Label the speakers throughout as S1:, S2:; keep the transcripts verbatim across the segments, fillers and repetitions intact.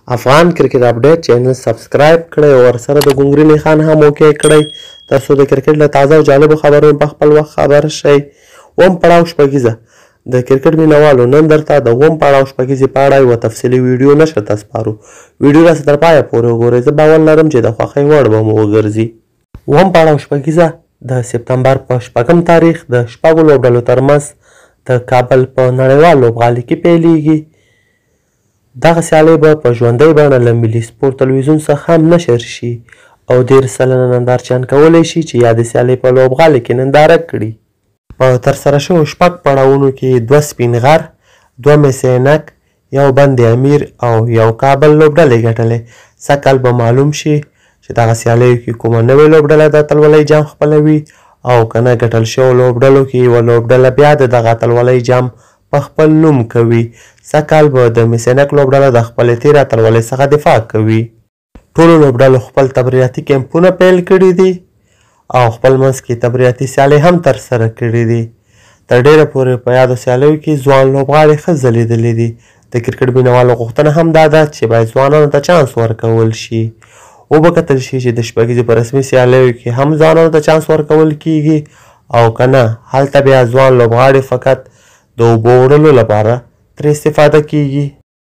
S1: افغان کرکټ اپډیټ چینل سبسکرایب کړئ او ورسره د ګونګري نښان هم اوکې کړئ ترڅو د کرکټ له تازه او جالبو خبرونو په خپل وخت خبر شئ. اووم پړاو شپږیزه د کرکټ مینوالو نن درته د اووم پړاو شپږیزې په اړه یوه تفصیلي ویډیو نشر ته سپارو. ویډیو راسه تر پایه پورې وګورئ. زه باور لرم چې د خوښۍ وړ به مو وګرځي. اووم پړاو شپږیزه د سپتمبر په شپږم تاریخ د شپږو لوبډلو ترمنځ د کابل په نړیوال لوبغالي کې پیلیږي. دغه سیالۍ به په ژوندۍ بڼه له ملي سپورټ تلویزیون څخه هم نشر شي او ډېر سلنه نندارچیان کولی شي چې یادې سیالۍ په لوبغالي کې ننداره کړي. په ترسره شوو شپږ پړاوونو کې دوه سپین غر، دوه مس عینک، یو بند امیر او یو کابل لوبډلې ګټلې. سږکال به معلوم شي چې دغه سیالیو کې کومه نوې لوبډله د اتلولۍ جام خپلوي او که نه ګټل شوو لوبډلو کې یوه لوبډله بیا د دغه اتلولۍ جام په خپل نوم کوي. سږکال به د مس عینک لوبډله د خپلې تېرې اتلولۍ څخه دفاع کوي. ټولو لوبډلو خپل تبریاتي کیمپونه پیل کړي دي او خپل منځ کې تبریاتي سیالۍ هم ترسره کړي دي. تر ډېره پورې په یادو سیالیو کې ځوان لوبغاړي ښه ځلېدلي دي. د کرکټ مینوالو غوښتنه هم دا ده چې باید ځوانانو ته چانس ورکول شي. وبکتل شي چې د شپږیزې په رسمي سیالیو کې هم ځوانانو ته چانس ورکول کیږي او که نه هلته بیا ځوان لوبغاړي فقط د اوبو وړلو لپاره ترې استفاده کیږي.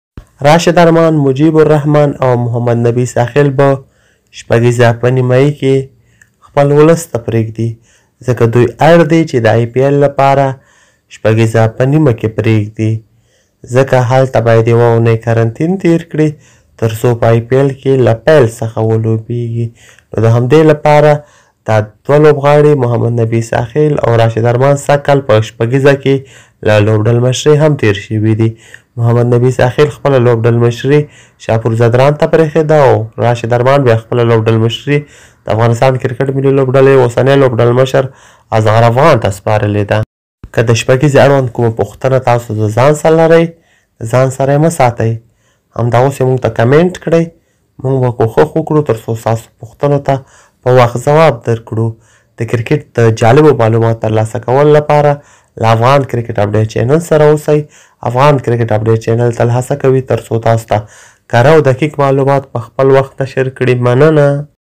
S1: راشد ارمان، مجیب الرحمن او محمد نبی ساحل به شپږیزه په نیمایي کې خپل ولس ته پرېږدي ځکه دوی اړ دی چې د آی پي ایل لپاره شپږیزه په نیمه کې پرېږدي ځکه هلته باید یوه اونۍ کرنتین تیر کړي تر څو په آی پي ایل کې له پیل څخه ولوبیږي. نو د همدې لپاره دا دوه لوبغاړي محمد نبی ساحل او راشد ارمان سږکال په شپږیزه کې له لوبډل مشرۍ هم تیر شوي دي. محمد نبی ساحل خپله لوبډل مشري شاپور زدران ته پرېښېده او راشد ارمان بیا خپله لوبډل مشري د افغانستان کرکټ ملي لوبډلې اوسنی لوبډل مشر اصغر افغان ته سپارلې ده. که د شپږیزې اړوند کومه پوښتنه تاسو د ځان سره لرئ د ځان سره یې مه ساتئ، همدا اوس یې موږ ته کمنټ کړئ. موږ به کوښښ وکړو تر څو ستاسو پوښتنو ته په وخت ځواب درکړو. د کرکټ د جالبو معلوماتو ترلاسه کولو لپاره له افغان کرکټ اپډیټ چینل سره اوسئ. افغان کرکټ اپډیټ چینل تل هڅه کوي تر څو تاسو ته کره او دقیق معلومات په خپل وخت نشر کړي. مننه.